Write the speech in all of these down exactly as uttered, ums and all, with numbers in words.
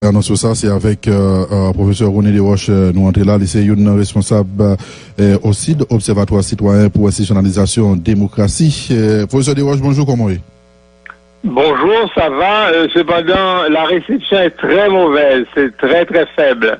Annonce ça, c'est avec euh, euh, professeur René Desroches, euh, nous entrons là, c'est une responsable euh, aussi de l'Observatoire citoyen pour institutionnalisation démocratie. Euh, professeur Desroches, bonjour, comment est-ce? Bonjour, ça va. Euh, cependant, la réception est très mauvaise, c'est très très faible.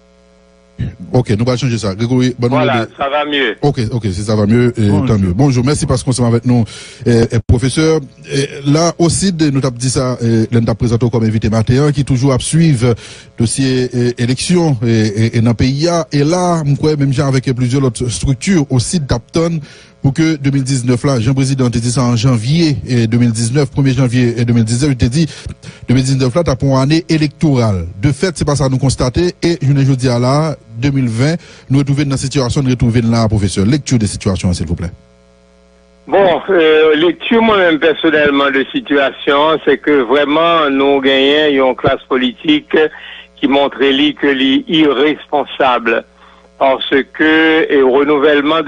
Ok, nous allons changer ça. Grégory, bonne voilà, de... ça va mieux. Ok, ok, si ça va mieux, et tant mieux. Bonjour, merci parce qu'on s'est avec nous, eh, eh, professeur. Eh, là aussi, nous avons dit ça, eh, l'un présenté comme invité matin, qui toujours à suivre dossier eh, élection et, et, et dans le pays. Et là, je crois même genre avec plusieurs autres structures aussi d'Apton pour que deux mille dix-neuf là, Jean-Président te dit ça en janvier et deux mille dix-neuf, premier janvier et deux mille dix-neuf, il te dit deux mille dix-neuf là, t'as pour une année électorale. De fait, c'est pas ça nous constater et je ne dis à là, deux mille vingt, nous retrouver dans la situation, nous retrouver là, professeur. Lecture des situations, s'il vous plaît. Bon, euh, lecture moi-même personnellement de situation, c'est que vraiment nous gagnons une classe politique qui montre que les irresponsables. Parce que et renouvellement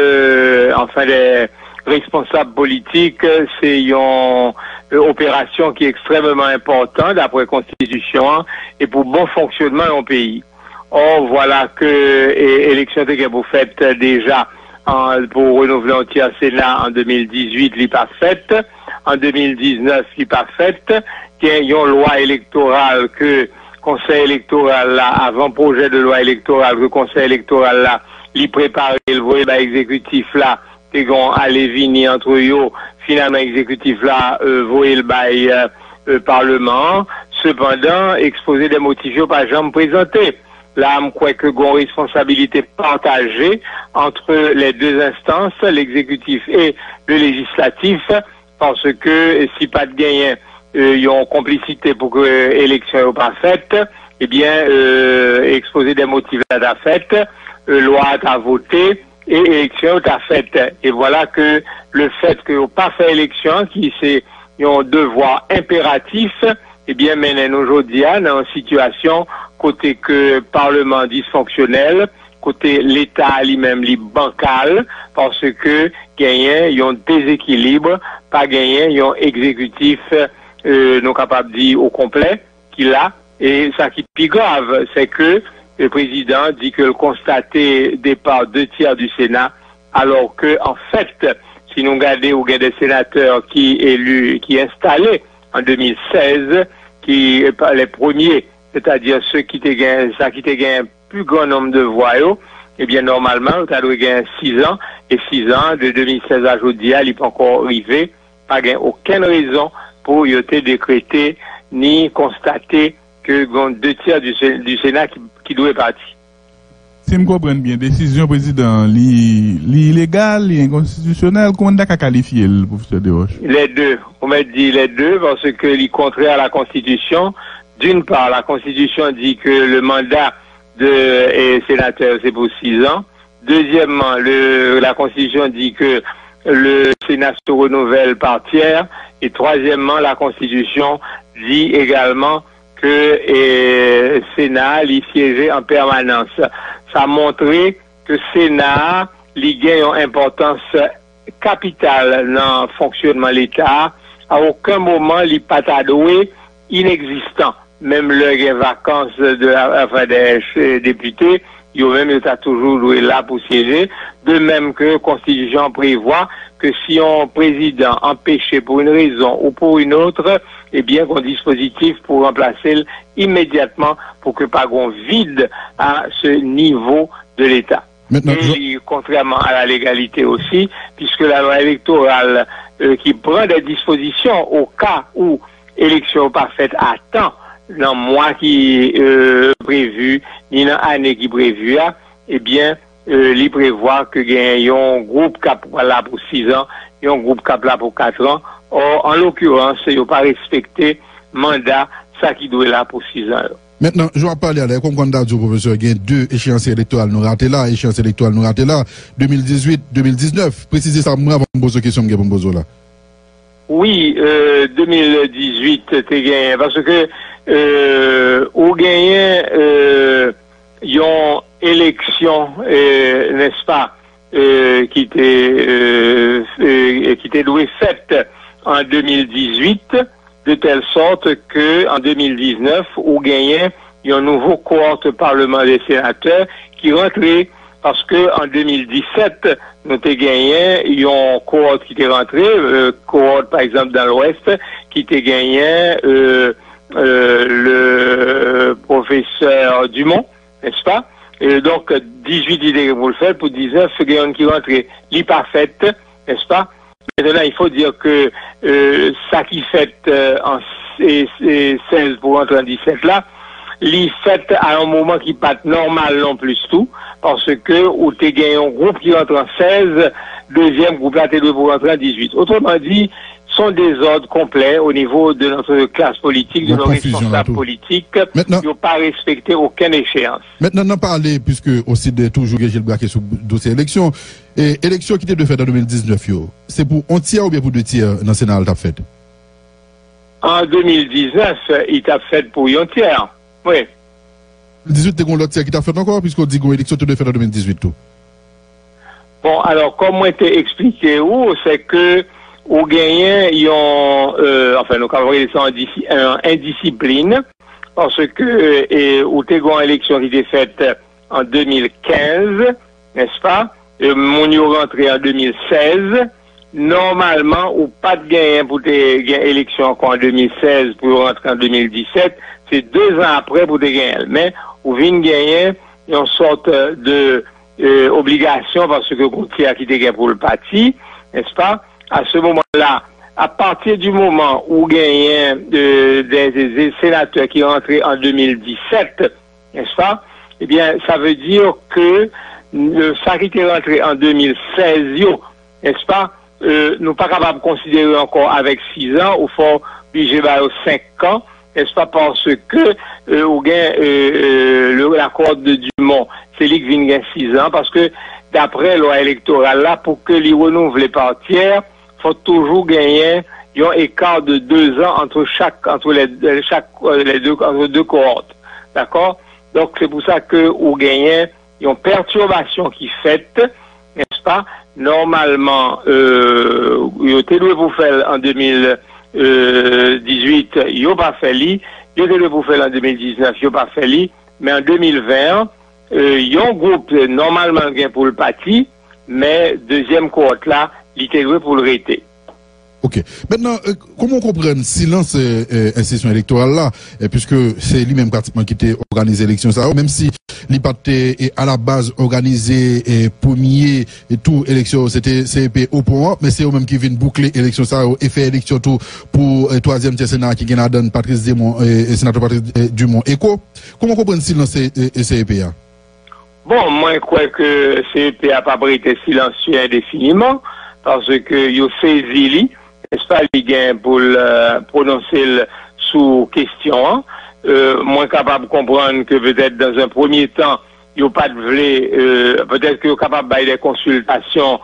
de enfin des responsables politiques, c'est une opération qui est extrêmement importante d'après la Constitution et pour bon fonctionnement en pays. Or voilà que l'élection que vous faites déjà en, pour renouveler un tiers Sénat en deux mille dix-huit, n'est pas faite, en deux mille dix-neuf, n'est pas faite, qu'il y a une loi électorale que Conseil électoral là, avant projet de loi électorale, le Conseil électoral là, l'y préparer, le voyer bah, exécutif là, t'es gon aller venir entre eux, finalement exécutif là, euh, voyer le bail euh, euh, Parlement, cependant, exposer des motifs pas jamais présentés. Là, je crois que gon responsabilité partagée entre les deux instances, l'exécutif et le législatif, parce que si pas de gagnant, Euh, ils ont complicité pour que l'élection euh, soit pas faite, eh bien, euh, exposer des motifs à la fête, euh, loi à voter et élection à faite. Et voilà que le fait que n'ont pas fait élection, qui c'est un devoir impératif, eh bien, mène aujourd'hui dans une situation côté que Parlement dysfonctionnel, côté l'État lui-même li bancal, parce que gagnant, ils ont déséquilibre, pas gagnant, ils ont exécutif Euh, nous capables de dire au complet qu'il a. Et ça qui est plus grave, c'est que le président dit que le constaté départ deux tiers du Sénat, alors que, en fait, si nous regardons ou des sénateurs qui élus, qui installés en deux mille seize, qui, les premiers, c'est-à-dire ceux qui te gagnent, ça qui te gagnent un plus grand nombre de voix, eh bien, normalement, tu as gagné six ans, et six ans, de deux mille seize à aujourd'hui, il n'est pas encore arrivé, pas gagné aucune raison pour y être décrété ni constater que deux tiers du, du Sénat qui, qui doit partir. Si je comprends bien, décision président, l'illégal, l'inconstitutionnel, comment on a qualifié le professeur Desroches? Les deux. On m'a dit les deux parce que les contraire à la Constitution. D'une part, la Constitution dit que le mandat de sénateur c'est pour six ans. Deuxièmement, le, la Constitution dit que le Sénat se renouvelle par tiers. Et troisièmement, la Constitution dit également que le Sénat y siégeait en permanence. Ça a montré que le Sénat y gagne une importance capitale dans le fonctionnement de l'État. À aucun moment, il n'est pas adoué, inexistant. Même les vacances de, enfin, des députés, il même a toujours là pour siéger. De même que la Constitution prévoit que si un président empêché pour une raison ou pour une autre, eh bien, qu'on dispositif pour remplacer immédiatement pour que pas qu'on vide à ce niveau de l'État. Maintenant, et je... contrairement à la légalité aussi, puisque la loi électorale euh, qui prend des dispositions au cas où élection pas faite à temps, dans mois qui euh, prévu, ni dans année qui prévu, eh bien, euh, il prévoit que y a un groupe cap là pour six ans, et un groupe cap là pour quatre ans. Or, en l'occurrence, il n'a pas respecté mandat, ça qui doit là pour six ans. Maintenant, je vais parler à la comme on a dit au professeur, il y a deux échéances électorales nous ratées là, échéances électorales nous ratées là, deux mille dix-huit deux mille dix-neuf. Précisez ça, moi, avant de poser une question, pour me poser là. Oui, euh, deux mille dix-huit, t'es gagné, parce que, euh, au gagné, euh, il y a une élection, euh, n'est-ce pas, euh, qui était, euh, euh, qui était douée faite en deux mille dix-huit, de telle sorte que en deux mille dix-neuf, ou gagné un nouveau cohorte parlement des sénateurs qui rentrait parce que en deux mille dix-sept, nous avons gagné une cohorte qui était rentrée, euh, cohorte par exemple dans l'Ouest, qui était gagné euh, euh, le professeur Dumont, n'est-ce pas? Et donc dix-huit idées pour le faire, pour dix-neuf, ce gagnant qui rentrait, l'hyparfaite, n'est-ce pas? Maintenant, il faut dire que euh, ça qui fait euh, en seize pour rentrer en dix-sept là, l'y fait à un moment qui pas normal non plus tout, parce que ou t'es gagné un groupe qui rentre en seize, deuxième groupe là t'es deux pour rentrer en dix-huit. Autrement dit, sont des ordres complets au niveau de notre classe politique, de nos responsables politiques, qui n'ont pas respecté aucune échéance. Maintenant, on parler, puisque aussi de toujours Gilles Braquet sur le dossier élection, et élection qui était de fait en deux mille dix-neuf, c'est pour un tiers ou bien pour deux tiers dans le Sénat t'a fait? En deux mille dix-neuf, il t'a fait pour un tiers. Oui. dix-huit, t'es l'autre tiers qui t'a fait encore, puisqu'on dit que l'élection te de fait en deux mille dix-huit tout. Bon, alors, comme moi t'ai expliqué où, c'est que au gagnant, ils ont, euh, enfin, nous avons ça en indiscipline, parce que, et, ou t'es une élection qui était faite en deux mille quinze, n'est-ce pas? Et mon y rentré en deux mille seize. Normalement, ou pas de gain pour tes élections encore en deux mille seize pour rentrer en deux mille dix-sept, c'est deux ans après pour tes gains. Mais, ou vient gagner, il y a une sorte de, euh, obligation parce que Gauthier a quitté pour le parti, n'est-ce pas? À ce moment-là, à partir du moment où gagnait euh, des, des sénateurs qui rentraient en deux mille dix-sept, n'est-ce pas? Eh bien, ça veut dire que le ça qui est rentré en deux mille seize, n'est-ce pas? Euh, nous pas capables de considérer encore avec six ans, ou fort obligé aux cinq ans, n'est-ce pas? Parce que euh, ou gain euh, euh, l'accord de Dumont, c'est lui qui vient gagner six ans, parce que d'après la loi électorale là, pour que les renouvelés par tiers, faut toujours gagner un écart de deux ans entre chaque entre les chaque les deux entre deux cohortes, d'accord? Donc c'est pour ça que ou gagner une perturbation qui fait, n'est-ce pas? Normalement, euh, il était dû pour faire en deux mille dix-huit, il n'a pas fait li, il était dû pour faire en deux mille dix-neuf, il n'a pas fait li, mais en deux mille vingt, euh, il y a un groupe normalement gain pour le parti, mais deuxième cohorte là, il était dû pour le rété. Ok. Maintenant, euh, comment on comprend le silence euh, euh, session électorale là, euh, puisque c'est lui-même pratiquement qui était organisé l'élection ça, même si l'I-P-A-T est à la base organisé et premier et tout élection, c'était C E P au point, mais c'est eux même qui viennent boucler élection ça et faire élection tout pour le euh, troisième Sénat qui gagne donne Patrice Dumont et euh, sénateur Patrice euh, Dumont. Éco, comment on comprend le silence et, et, et C E P A? Bon, moi je crois que C E P a pas été silencieux indéfiniment parce que il saisi n'est-ce pas, les gains pour le prononcer le sous question. Euh, moins capable de comprendre que peut-être dans un premier temps, il n'y a pas de vrai, euh, peut-être qu'il est capable de faire des consultations,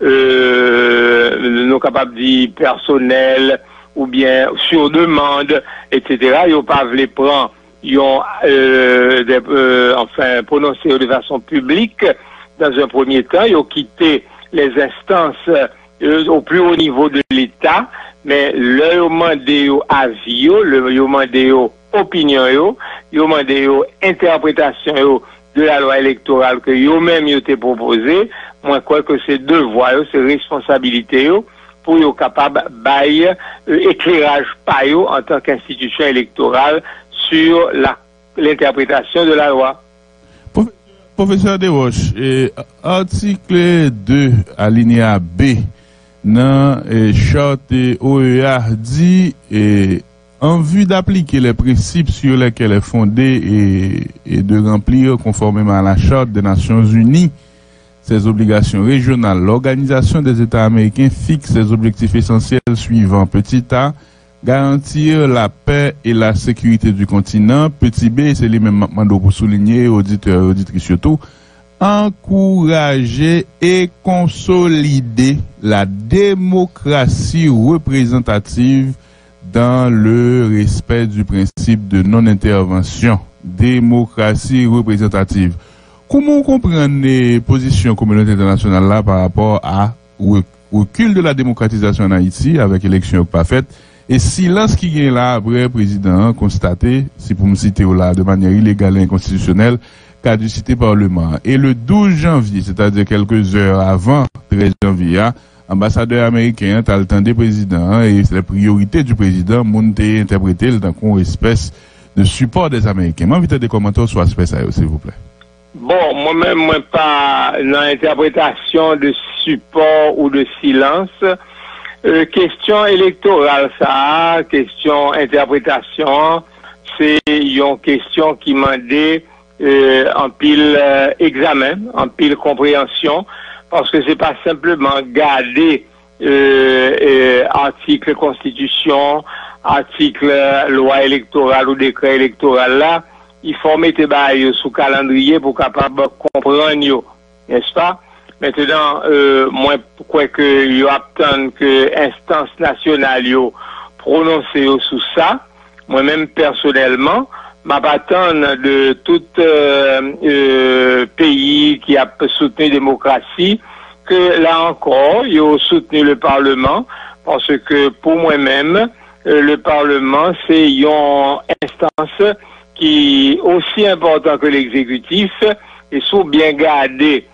euh, non capable de dire personnel, ou bien sur demande, et cetera. Ils n'ont pas voulu prendre, ils ont, euh, des, euh, enfin, prononcé de façon publique dans un premier temps. Ils ont quitté les instances euh, au plus haut niveau de l'État, mais leur mandé avis, leur mandé opinion, leur mandé interprétation de la loi électorale que eux-mêmes ont été proposé. Moi, je crois que c'est devoir, c'est responsabilité pour être capable de bailler euh, éclairage par eux en tant qu'institution électorale sur la, l'interprétation de la loi. Professeur Desroches, eh, article deux, alinéa B, dans eh, charte O E A dit eh, en vue d'appliquer les principes sur lesquels est fondée et, et de remplir conformément à la charte des Nations Unies ses obligations régionales, l'Organisation des États américains fixe ses objectifs essentiels suivants. Petit A, garantir la paix et la sécurité du continent. Petit B, c'est les mêmes mandats pour souligner, auditeurs et auditrices surtout, encourager et consolider la démocratie représentative dans le respect du principe de non-intervention. Démocratie représentative. Comment comprendre les positions communauté internationale là par rapport à recul de la démocratisation en Haïti avec élection pas faite Et silence qui est là après, président, constaté, si pour me citer là, de manière illégale et inconstitutionnelle, caducité Parlement. Et le douze janvier, c'est-à-dire quelques heures avant treize janvier, ambassadeur américain, t'as le temps des présidents, et c'est la priorité du président, monte interprété le temps qu'on espèce de support des Américains. Moi, invite des commentaires sur l'aspect ça, s'il vous plaît. Bon, moi-même, moi, pas dans l'interprétation de support ou de silence. Euh, question électorale, ça, question interprétation, c'est une question qui m'a dit euh, en pile euh, examen, en pile compréhension, parce que c'est pas simplement garder euh, euh, article constitution, article loi électorale ou décret électoral là, il faut mettre bail sous calendrier pour capable comprendre, n'est-ce pas? Maintenant, euh, moi, pourquoi que y attend que instance nationale yo prononce sous ça, moi-même personnellement, m'attends de tout euh, euh, pays qui a soutenu la démocratie, que là encore, ils ont soutenu le Parlement, parce que pour moi-même, euh, le Parlement, c'est une instance qui est aussi importante que l'exécutif, et sous bien garder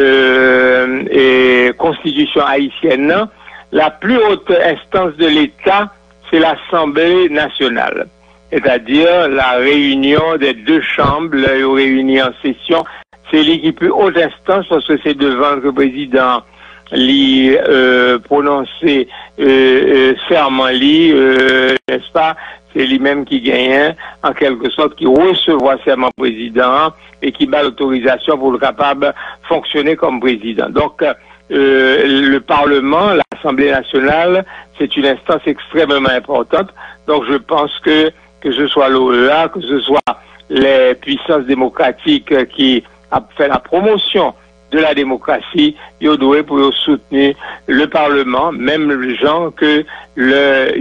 euh, et constitution haïtienne, la plus haute instance de l'État, c'est l'Assemblée nationale. C'est-à-dire la réunion des deux chambres, là, réunies en session, c'est l'équipe plus haute instance parce que c'est devant que le président lit euh, prononcer euh, euh, serment lit, euh, n'est-ce pas? C'est lui-même qui gagne, en quelque sorte, qui recevoir serment président et qui bat l'autorisation pour le capable de fonctionner comme président. Donc, euh, le Parlement, l'Assemblée nationale, c'est une instance extrêmement importante. Donc, je pense que que ce soit l'O E A, que ce soit les puissances démocratiques qui a fait la promotion de la démocratie, ils doivent pour soutenir le Parlement, même les gens que le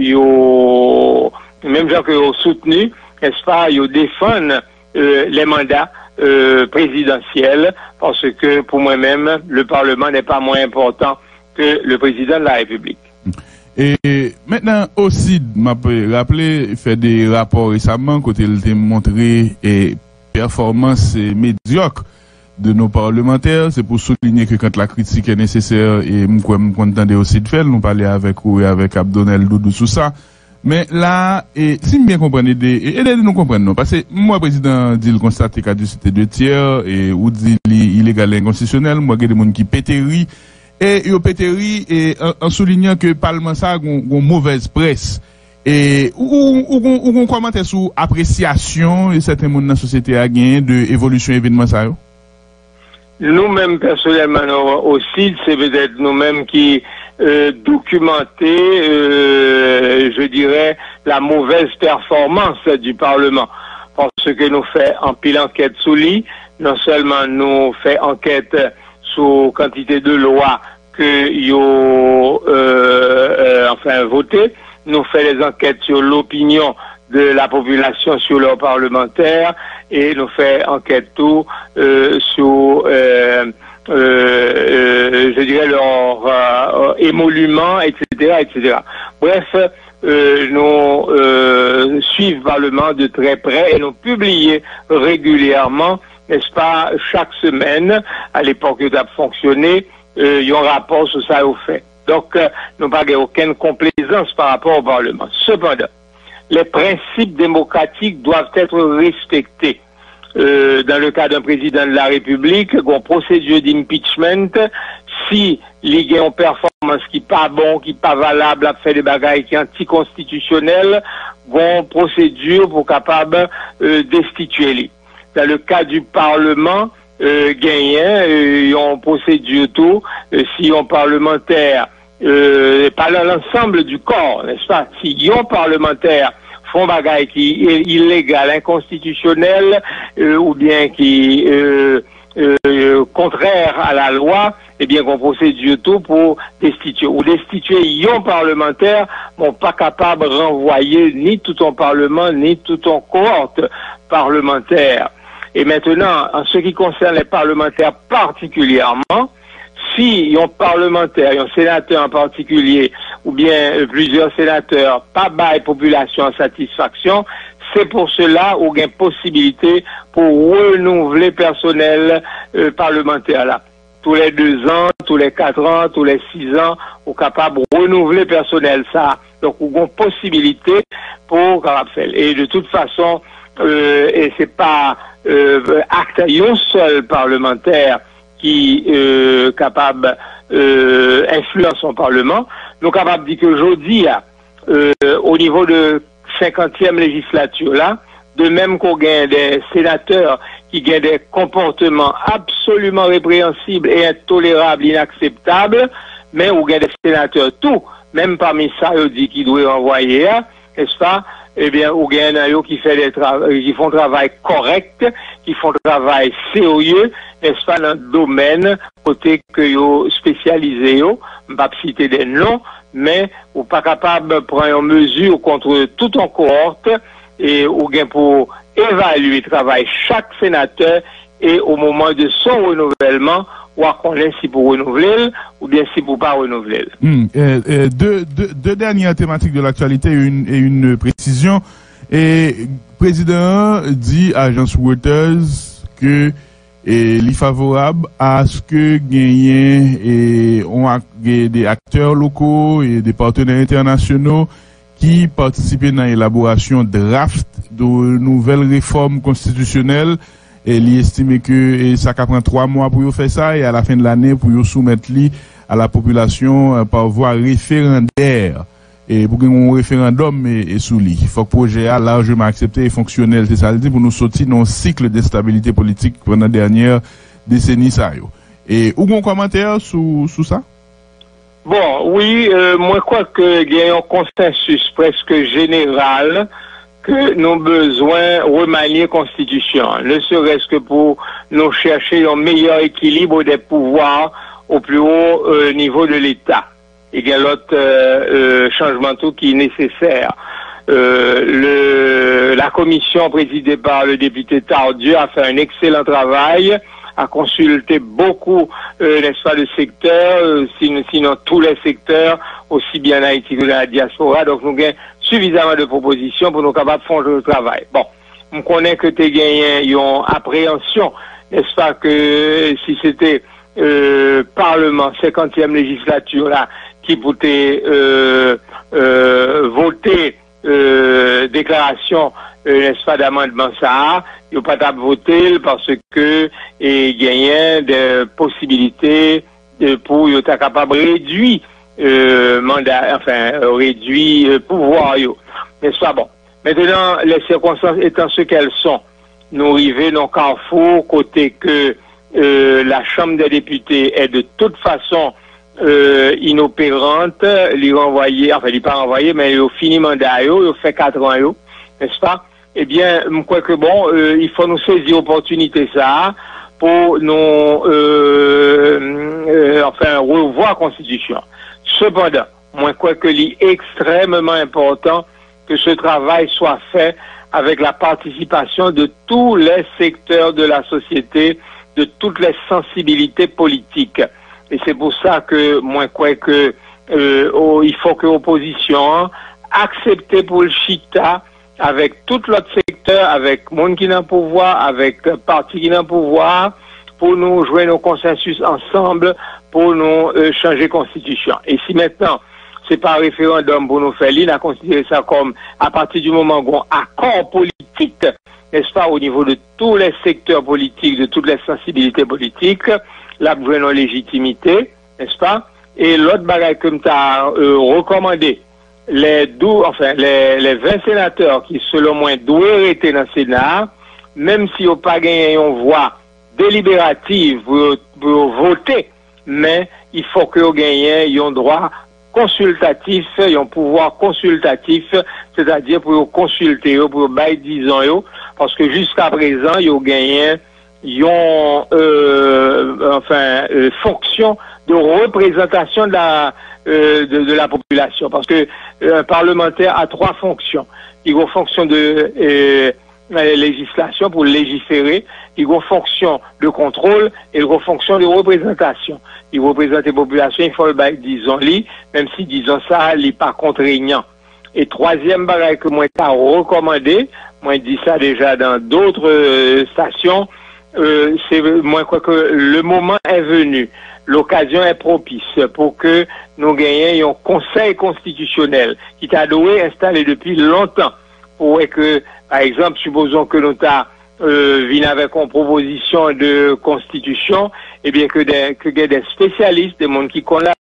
yo, même gens que ont soutenu, n'est-ce pas, ils défendent euh, les mandats euh, présidentiels, parce que pour moi-même, le Parlement n'est pas moins important que le président de la République. Et maintenant aussi, m'a rappelé, fait des rapports récemment, côté il a montré et performance médiocre de nos parlementaires. C'est pour souligner que quand la critique est nécessaire, et moi, je content aussi de faire, nous parler avec ou avec Abdonel Doudou sur ça. Mais là, et si bien comprendre, aidez-nous nous comprendre, non, parce que moi, président, dit le constate qu'il y a deux tiers, et ou dit illégal et inconstitutionnel, moi, il y a des gens qui pétérit. Et yo pétéri et en, en soulignant que Parlement ça a une mauvaise presse. Et ou ou ou ou commenter sur appréciation et certains monde dans la société a gagné de évolution événement ça yo. Nous-mêmes personnellement aussi, c'est peut-être nous-mêmes qui euh, documenter euh, je dirais la mauvaise performance du Parlement, parce que nous fait en pile enquête sous lui, non seulement nous fait enquête sur quantité de lois que yo euh, euh, enfin voté, nous fait les enquêtes sur l'opinion de la population sur leurs parlementaires et nous fait enquête tout euh, sur euh, euh, euh, je dirais leur euh, émolument, et cetera, et cetera. Bref, euh, nous euh, suivons le Parlement de très près et nous publions régulièrement, n'est-ce pas, chaque semaine, à l'époque où ça a fonctionné, euh, il y a un rapport sur ça au fait. Donc, euh, nous n'avons aucune complaisance par rapport au Parlement. Cependant, les principes démocratiques doivent être respectés. Euh, dans le cas d'un président de la République, une procédure d'impeachment, si il y a une performance qui n'est pas bon, qui n'est pas valable, à faire des bagailles qui sont anticonstitutionnelles, une procédure pour capable euh, destituer. Dans le cas du Parlement, euh, gagnant, il y a une procédure tout, euh, si un parlementaire, euh, pas l'ensemble du corps, n'est-ce pas, si y a un parlementaire font bagaille qui est illégal, inconstitutionnel, euh, ou bien qui euh, euh, contraire à la loi, eh bien qu'on procédure tout pour destituer. Ou destituer un parlementaire, bon, pas capable de renvoyer ni tout un parlement, ni tout un cohorte parlementaire. Et maintenant, en ce qui concerne les parlementaires particulièrement, si un parlementaire, un sénateur en particulier, ou bien euh, plusieurs sénateurs pas bail population en satisfaction, c'est pour cela qu'on a une possibilité pour renouveler personnel euh, parlementaire là. Tous les deux ans, tous les quatre ans, tous les six ans, on est capable de renouveler personnel ça. Donc on a une possibilité pour capable faire. Et de toute façon, euh, et c'est pas euh, acte un seul parlementaire qui est euh, capable euh, influence son parlement. Nous sommes capables de dire qu'aujourd'hui, euh, au niveau de cinquantième législature là, de même qu'on gagne des sénateurs qui gagnent des comportements absolument répréhensibles et intolérables, inacceptables, mais on gagne des sénateurs tout, même parmi ça, on dit qu'ils doivent envoyer, n'est-ce pas? Eh bien, on gagne un qui fait des tra- qui font travail correct, qui font travail sérieux, n'est-ce pas, dans le domaine, côté que yo spécialisé yo, je ne vais pas citer des noms, mais on pas capable de prendre une mesure contre tout en cohorte, et ou bien pour évaluer le travail chaque sénateur et au moment de son renouvellement, ou à connaître si pour renouveler ou bien si pour pas renouveler. Mmh. Euh, euh, deux, deux, deux dernières thématiques de l'actualité et une, et une précision. Et le président dit à Agence Reuters que il est favorable à ce que gagnent et on a des acteurs locaux et des partenaires internationaux qui participaient dans l'élaboration draft de nouvelles réformes constitutionnelles. Et il estime que et ça prend trois mois pour faire ça et à la fin de l'année pour soumettre à la population euh, par voie référendaire et pour un référendum et, et sous lui. Il faut que le projet a largement accepté et fonctionnel. C'est ça le dit pour nous sortir dans un cycle d'instabilité politique pendant la dernière décennie. Ça, yo. Et où un commentaire sous, sous ça? Bon, oui, euh, moi, je crois qu'il y a un consensus presque général que nous avons besoin de remanier la Constitution, ne serait-ce que pour nous chercher un meilleur équilibre des pouvoirs au plus haut euh, niveau de l'État. Il y a l'autre euh, euh, changement tout qui est nécessaire. Euh, le, la commission présidée par le député Tardieu a fait un excellent travail, a consulté beaucoup, euh, n'est-ce pas, de secteurs, euh, sinon, sinon tous les secteurs, aussi bien en Haïti que dans la diaspora. Donc nous avons suffisamment de propositions pour nous capables de faire le travail. Bon, on connaît que tu gagné une appréhension, n'est-ce pas, que si c'était euh, Parlement, cinquantième législature là, qui pouvait euh, euh, voter euh, déclaration, euh, n'est-ce pas, d'amendement ça, il n'y a pas de voter parce que il gagnait des possibilités de, pour être capable de réduire euh, mandat, enfin euh, réduire euh, pouvoir yo. N'est-ce pas bon? Maintenant, les circonstances étant ce qu'elles sont, nous arrivons dans le carrefour côté que euh, la Chambre des députés est de toute façon euh, inopérante, lui renvoyer, enfin, lui pas renvoyer, mais il a fini mandat, il a fait quatre ans, yo, n'est-ce pas? Eh bien, je crois que bon, euh, il faut nous saisir l'opportunité ça pour nous, euh, euh, enfin, revoir la Constitution. Cependant, moi, je crois que c'est extrêmement important que ce travail soit fait avec la participation de tous les secteurs de la société, de toutes les sensibilités politiques. Et c'est pour ça que moi, je crois que euh, oh, il faut que l'opposition accepte pour le chita avec tout l'autre secteur, avec monde qui n'a pas pouvoir, avec parti qui n'a pas pouvoir, pour nous jouer nos consensus ensemble, pour nous euh, changer constitution. Et si maintenant, c'est pas un référendum pour nous faire l'île, on a considéré ça comme, à partir du moment où on a un accord politique, n'est-ce pas, au niveau de tous les secteurs politiques, de toutes les sensibilités politiques, là, vous avez une légitimité, n'est-ce pas? Et l'autre bagaille que tu as euh, recommandé, les douze, enfin, les, les vingt sénateurs qui, selon moi, doivent être dans le Sénat, même si on pas gagné une voix délibérative pour, pour voter, mais il faut que vous gagnez un droit consultatif, un pouvoir consultatif, c'est-à-dire pour consulter, pour bailler disons, parce que jusqu'à présent, ils ont gagné une euh, enfin, euh, fonction de représentation de la, euh, de, de la population, parce que euh, un parlementaire a trois fonctions. Il a une fonction de euh, la législation pour légiférer, il y a une fonction de contrôle et une fonction de représentation. Il représente les populations, il faut le bail, disons, li, même si, disons ça, il n'est pas contraignant. Et troisième bagage que moi, t'as recommandé, moi, je dis ça déjà dans d'autres euh, stations, euh, c'est, moi, crois que le moment est venu. L'occasion est propice pour que nous gagnions un conseil constitutionnel qui t'a doué installé depuis longtemps pour que, par exemple, supposons que nous t'a euh, venu avec une proposition de constitution, et bien que des, que des spécialistes, des gens qui connaissent